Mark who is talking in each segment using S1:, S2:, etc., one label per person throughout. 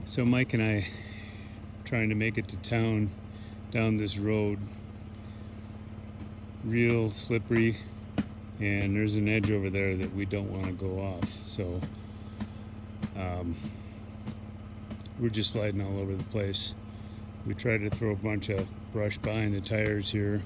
S1: So Mike and I trying to make it to town down this road, real slippery, and there's an edge over there that we don't want to go off. So we're just sliding all over the place. We tried to throw a bunch of brush behind the tires here.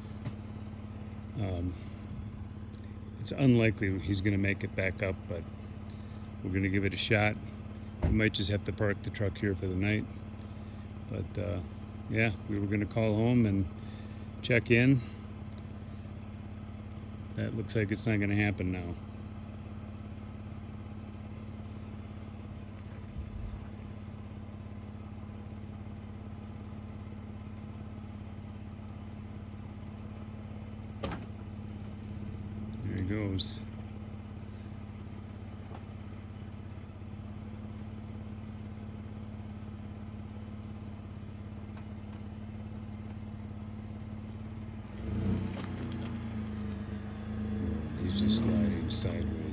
S1: It's unlikely he's going to make it back up, but we're going to give it a shot. We might just have to park the truck here for the night. But yeah, we were going to call home and check in. That looks like it's not going to happen now. There he goes. He's just sliding sideways.